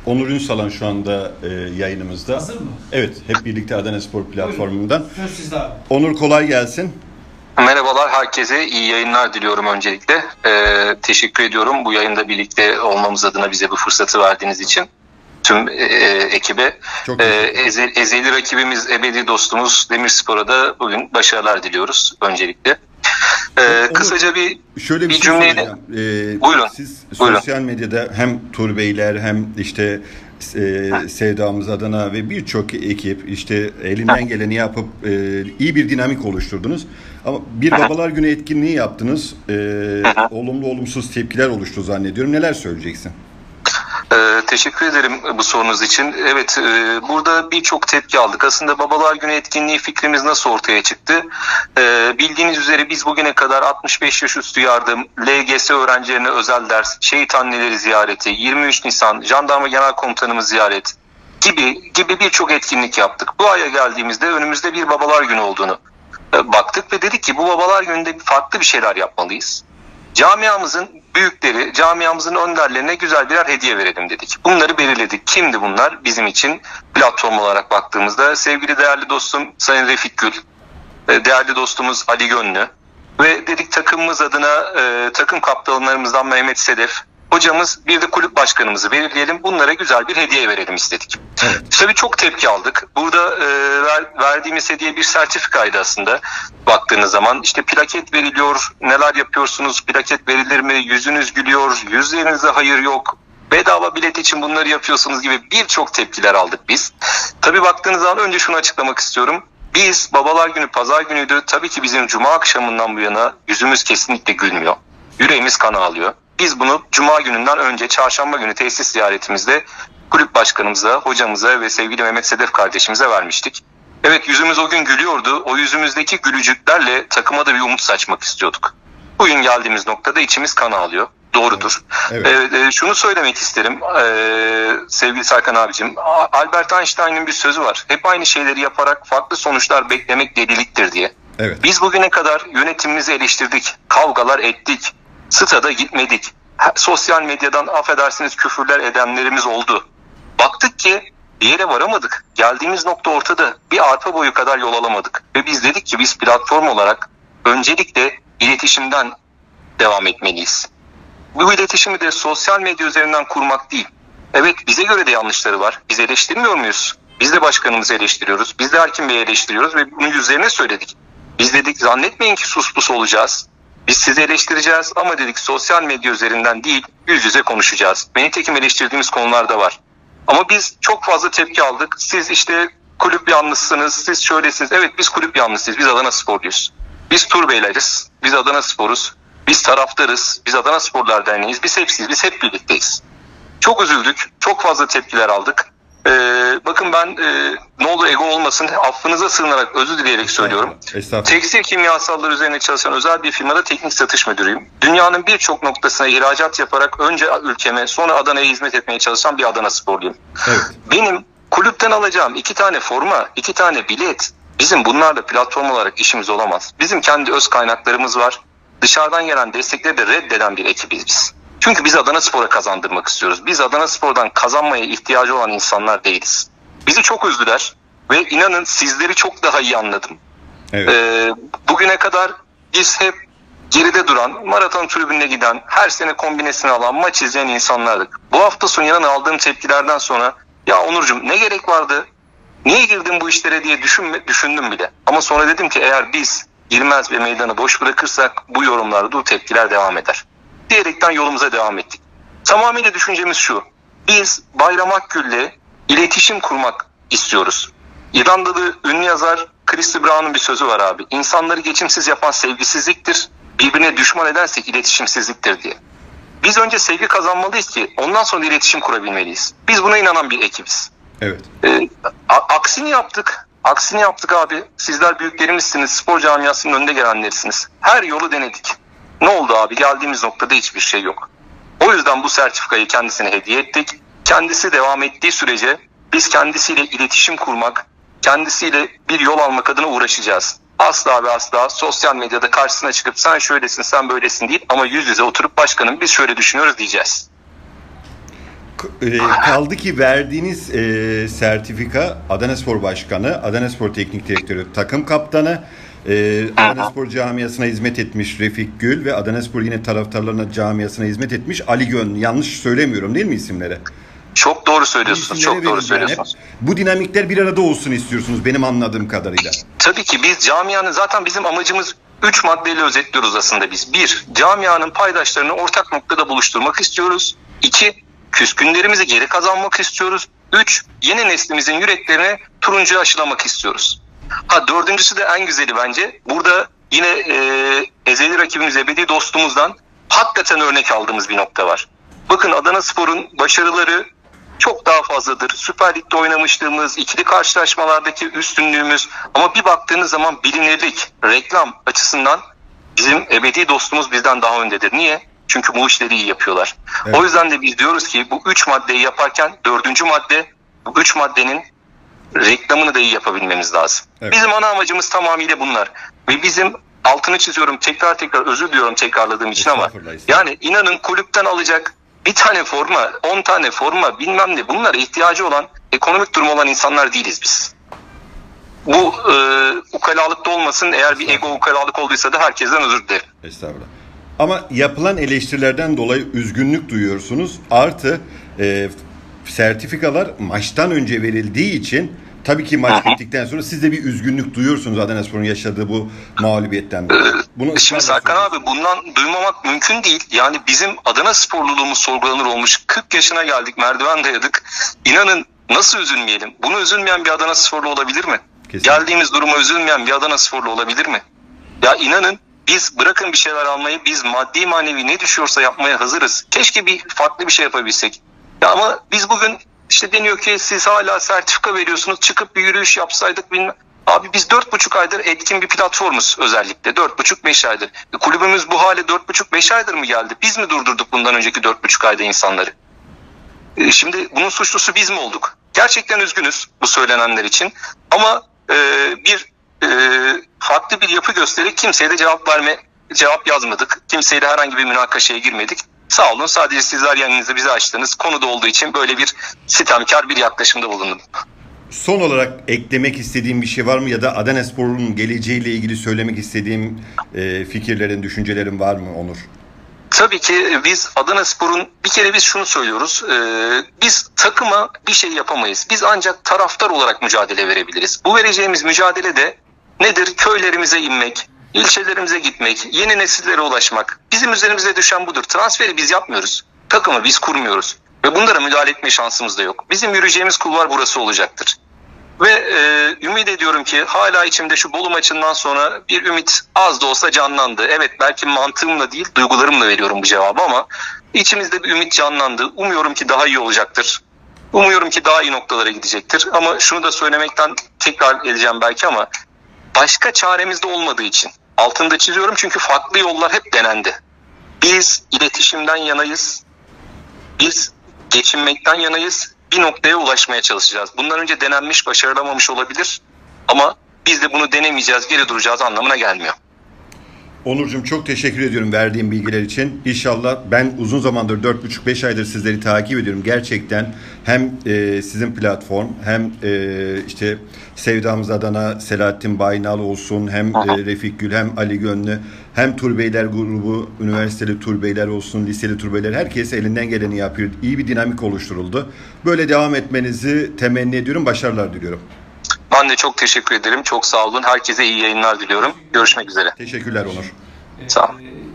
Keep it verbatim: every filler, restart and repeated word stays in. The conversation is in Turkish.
Onur Ünsalan şu anda e, yayınımızda. Hazır mı? Evet, hep birlikte Adana Spor platformundan. Söz sizde abi. Onur, kolay gelsin. Merhabalar, herkese iyi yayınlar diliyorum öncelikle. Ee, teşekkür ediyorum bu yayında birlikte olmamız adına bize bu fırsatı verdiğiniz için. Tüm e, ekibe. Çok e, eze, ezeli rakibimiz, ebedi dostumuz Demirspor'a da bugün başarılar diliyoruz öncelikle. Ee, Onur, kısaca bir, şöyle bir, bir şey cümleyle... Ee, buyurun. Siz buyurun. sosyal medyada hem Turbeyler hem işte e, Sevdamız Adana ve birçok ekip işte elinden geleni yapıp e, iyi bir dinamik oluşturdunuz. Ama bir Babalar Günü etkinliği yaptınız. E, olumlu olumsuz tepkiler oluştu zannediyorum. Neler söyleyeceksin? Ee, teşekkür ederim bu sorunuz için. Evet, e, burada birçok tepki aldık. Aslında Babalar Günü etkinliği fikrimiz nasıl ortaya çıktı? E, bildiğiniz üzere biz bugüne kadar altmış beş yaş üstü yardım, L G S öğrencilerine özel ders, şehit anneleri ziyareti, yirmi üç Nisan, Jandarma Genel Komutanımız ziyaret gibi gibi birçok etkinlik yaptık. Bu aya geldiğimizde önümüzde bir Babalar Günü olduğunu e, baktık ve dedik ki bu Babalar Günü'nde farklı bir şeyler yapmalıyız. Camiamızın büyükleri, camiamızın önderlerine güzel birer hediye verelim dedik. Bunları belirledik. Kimdi bunlar bizim için platform olarak baktığımızda? Sevgili değerli dostum Sayın Refik Gül, değerli dostumuz Ali Gönlü ve dedik takımımız adına e, takım kaptanlarımızdan Mehmet Sedef, hocamız, bir de kulüp başkanımızı belirleyelim. Bunlara güzel bir hediye verelim istedik. Evet. Tabii çok tepki aldık. Burada e, ver, verdiğimiz hediye bir sertifikaydı aslında. Baktığınız zaman işte plaket veriliyor, neler yapıyorsunuz, plaket verilir mi, yüzünüz gülüyor, yüzlerinizde hayır yok, bedava bilet için bunları yapıyorsunuz gibi birçok tepkiler aldık biz. Tabii baktığınız zaman önce şunu açıklamak istiyorum. Biz Babalar Günü pazar günüydü. Tabii ki bizim cuma akşamından bu yana yüzümüz kesinlikle gülmüyor. Yüreğimiz kan ağlıyor. Biz bunu cuma gününden önce çarşamba günü tesis ziyaretimizde kulüp başkanımıza, hocamıza ve sevgili Mehmet Sedef kardeşimize vermiştik. Evet, yüzümüz o gün gülüyordu. O yüzümüzdeki gülücüklerle takıma da bir umut saçmak istiyorduk. Bugün geldiğimiz noktada içimiz kan ağlıyor. Doğrudur. Evet. Evet. Ee, şunu söylemek isterim ee, sevgili Serkan abicim. Albert Einstein'ın bir sözü var. Hep aynı şeyleri yaparak farklı sonuçlar beklemek deliliktir diye. Evet. Biz bugüne kadar yönetimimizi eleştirdik. Kavgalar ettik. Stada gitmedik. Sosyal medyadan affedersiniz küfürler edenlerimiz oldu. Baktık ki bir yere varamadık. Geldiğimiz nokta ortada. Bir arpa boyu kadar yol alamadık. Ve biz dedik ki biz platform olarak öncelikle iletişimden devam etmeliyiz. Bu iletişimi de sosyal medya üzerinden kurmak değil. Evet, bize göre de yanlışları var. Biz eleştirmiyor muyuz? Biz de başkanımızı eleştiriyoruz. Biz de Erkin Bey'i eleştiriyoruz ve bunu yüzlerine söyledik. Biz dedik zannetmeyin ki sus pus olacağız. Biz sizi eleştireceğiz ama dedik sosyal medya üzerinden değil, yüz yüze konuşacağız. Ve nitekim eleştirdiğimiz konular da var. Ama biz çok fazla tepki aldık. Siz işte kulüp yanlısınız, siz şöylesiniz. Evet, biz kulüp yanlısıyız, biz Adana Sporluyuz. Biz Turbeyleriz, biz Adana Sporuz. Biz taraftarız, biz Adana Sporlar Derneği'yiz, biz hepsiyiz, biz hep birlikteyiz. Çok üzüldük, çok fazla tepkiler aldık. Ee, bakın ben e, ne olur ego olmasın, affınıza sığınarak, özür dileyerek söylüyorum. Tekstil kimyasalları üzerine çalışan özel bir firmada teknik satış müdürüyüm. Dünyanın birçok noktasına ihracat yaparak önce ülkeme sonra Adana'ya hizmet etmeye çalışan bir Adana Sporluyum. Evet. Benim kulüpten alacağım iki tane forma, iki tane bilet, bizim bunlarla platform olarak işimiz olamaz. Bizim kendi öz kaynaklarımız var. Dışarıdan gelen destekleri de reddeden bir ekibiz biz. Çünkü biz Adana Spor'a kazandırmak istiyoruz. Biz Adana Spor'dan kazanmaya ihtiyacı olan insanlar değiliz. Bizi çok üzdüler ve inanın sizleri çok daha iyi anladım. Evet. Ee, bugüne kadar biz hep geride duran, maraton tribününe giden, her sene kombinesini alan, maç izleyen insanlardık. Bu hafta sonu yanına aldığım tepkilerden sonra ya Onurcuğum ne gerek vardı, niye girdin bu işlere diye düşünme, düşündüm bile. Ama sonra dedim ki eğer biz girmez ve meydanı boş bırakırsak bu yorumlar, bu tepkiler devam eder. Diyerekten yolumuza devam ettik. Tamamıyla düşüncemiz şu. Biz Bayram Akgül'le iletişim kurmak istiyoruz. İrlandalı ünlü yazar Christy Brown'un bir sözü var abi. İnsanları geçimsiz yapan sevgisizliktir. Birbirine düşman edersek iletişimsizliktir diye. Biz önce sevgi kazanmalıyız ki ondan sonra iletişim kurabilmeliyiz. Biz buna inanan bir ekibiz. Evet. Ee, aksini yaptık. Aksini yaptık abi. Sizler büyüklerimizsiniz. Spor camiasının önde gelenlerisiniz. Her yolu denedik. Ne oldu abi? Geldiğimiz noktada hiçbir şey yok. O yüzden bu sertifikayı kendisine hediye ettik. Kendisi devam ettiği sürece biz kendisiyle iletişim kurmak, kendisiyle bir yol almak adına uğraşacağız. Asla ve asla sosyal medyada karşısına çıkıp sen şöylesin, sen böylesin değil ama yüz yüze oturup başkanım biz şöyle düşünüyoruz diyeceğiz. E, kaldı ki verdiğiniz e, sertifika Adanaspor Başkanı, Adanaspor Teknik Direktörü, takım kaptanı, e, Adanaspor camiasına hizmet etmiş Refik Gül ve Adanaspor yine taraftarlarına camiasına hizmet etmiş Ali Gön. Yanlış söylemiyorum değil mi isimleri? Çok doğru söylüyorsunuz. Çok doğru söylüyorsunuz. Yani bu dinamikler bir arada olsun istiyorsunuz benim anladığım kadarıyla. Tabii ki biz camianın zaten bizim amacımız üç maddeyle özetliyoruz aslında biz. Bir, camianın paydaşlarını ortak noktada buluşturmak istiyoruz. İki, küskünlerimizi geri kazanmak istiyoruz. Üç, yeni neslimizin yüreklerine turuncu aşılamak istiyoruz. Ha dördüncüsü de en güzeli bence. Burada yine e, ezeli rakibimiz, ebedi dostumuzdan hakikaten örnek aldığımız bir nokta var. Bakın Adanaspor'un başarıları çok daha fazladır. Süper Lig'de oynamışlığımız, ikili karşılaşmalardaki üstünlüğümüz ama bir baktığınız zaman bilinirlik, reklam açısından bizim ebedi dostumuz bizden daha öndedir. Niye? Çünkü bu işleri iyi yapıyorlar. Evet. O yüzden de biz diyoruz ki bu üç maddeyi yaparken dördüncü madde, bu üç maddenin reklamını da iyi yapabilmemiz lazım. Evet. Bizim ana amacımız tamamıyla bunlar. Ve bizim altını çiziyorum, tekrar tekrar özür diliyorum tekrarladığım için ama yani inanın kulüpten alacak bir tane forma, on tane forma bilmem ne bunlara ihtiyacı olan, ekonomik durumu olan insanlar değiliz biz. Bu e, ukalalıkta olmasın, eğer bir ego ukalalık olduysa da herkesten özür dilerim. Estağfurullah. Ama yapılan eleştirilerden dolayı üzgünlük duyuyorsunuz. Artı e, sertifikalar maçtan önce verildiği için tabii ki maç bittikten sonra siz de bir üzgünlük duyuyorsunuz Adanaspor'un yaşadığı bu mağlubiyetten dolayı. Bunu Şimdi Serkan abi bundan duymamak mümkün değil. Yani bizim Adanasporluluğumuz sorgulanır olmuş. kırk yaşına geldik, merdiven dayadık. İnanın nasıl üzülmeyelim? Bunu üzülmeyen bir Adanasporlu olabilir mi? Kesinlikle. Geldiğimiz duruma üzülmeyen bir Adanasporlu olabilir mi? Ya inanın biz bırakın bir şeyler almayı, biz maddi manevi ne düşüyorsa yapmaya hazırız. Keşke bir farklı bir şey yapabilsek. Ya ama biz bugün işte deniyor ki siz hala sertifika veriyorsunuz, çıkıp bir yürüyüş yapsaydık bilmem. Abi biz dört buçuk aydır etkin bir platformuz özellikle. Dört buçuk beş aydır. E, kulübümüz bu hale dört buçuk beş aydır mı geldi? Biz mi durdurduk bundan önceki dört buçuk ayda insanları? E, şimdi bunun suçlusu biz mi olduk? Gerçekten üzgünüz bu söylenenler için. Ama e, bir e, farklı bir yapı göstererek kimseye de cevap verme, cevap yazmadık. Kimseyle herhangi bir münakaşaya girmedik. Sağ olun, sadece sizler yanınızda bizi açtınız. Konuda olduğu için böyle bir sitemkar bir yaklaşımda bulundum. Son olarak eklemek istediğim bir şey var mı? Ya da Adanaspor'un geleceğiyle ilgili söylemek istediğim e, fikirlerin, düşüncelerin var mı Onur? Tabii ki biz Adanaspor'un bir kere biz şunu söylüyoruz. E, biz takıma bir şey yapamayız. Biz ancak taraftar olarak mücadele verebiliriz. Bu vereceğimiz mücadele de nedir? Köylerimize inmek, ilçelerimize gitmek, yeni nesillere ulaşmak. Bizim üzerimize düşen budur. Transferi biz yapmıyoruz. Takımı biz kurmuyoruz. Ve bunlara müdahale etme şansımız da yok. Bizim yürüyeceğimiz kulvar burası olacaktır. Ve e, ümit ediyorum ki hala içimde şu Bolu maçından sonra bir ümit az da olsa canlandı. Evet belki mantığımla değil duygularımla veriyorum bu cevabı ama içimizde bir ümit canlandı. Umuyorum ki daha iyi olacaktır. Umuyorum ki daha iyi noktalara gidecektir. Ama şunu da söylemekten tekrar edeceğim belki ama başka çaremiz de olmadığı için altında çiziyorum çünkü farklı yollar hep denendi. Biz iletişimden yanayız. Biz geçinmekten yanayız. Bir noktaya ulaşmaya çalışacağız. Bundan önce denenmiş, başarılamamış olabilir. Ama biz de bunu denemeyeceğiz, geri duracağız anlamına gelmiyor. Onurcuğum çok teşekkür ediyorum verdiğin bilgiler için. İnşallah ben uzun zamandır dört buçuk beş aydır sizleri takip ediyorum. Gerçekten hem e, sizin platform hem e, işte Sevdamız Adana, Selahattin Baynal olsun, hem e, Refik Gül, hem Ali Gönlü, hem Turbeyler grubu, üniversiteli Turbeyler olsun, liseli Turbeyler, herkes elinden geleni yapıyor. İyi bir dinamik oluşturuldu. Böyle devam etmenizi temenni ediyorum. Başarılar diliyorum. Ben de çok teşekkür ederim. Çok sağ olun. Herkese iyi yayınlar diliyorum. Görüşmek üzere. Teşekkürler Onur. Sağ olun.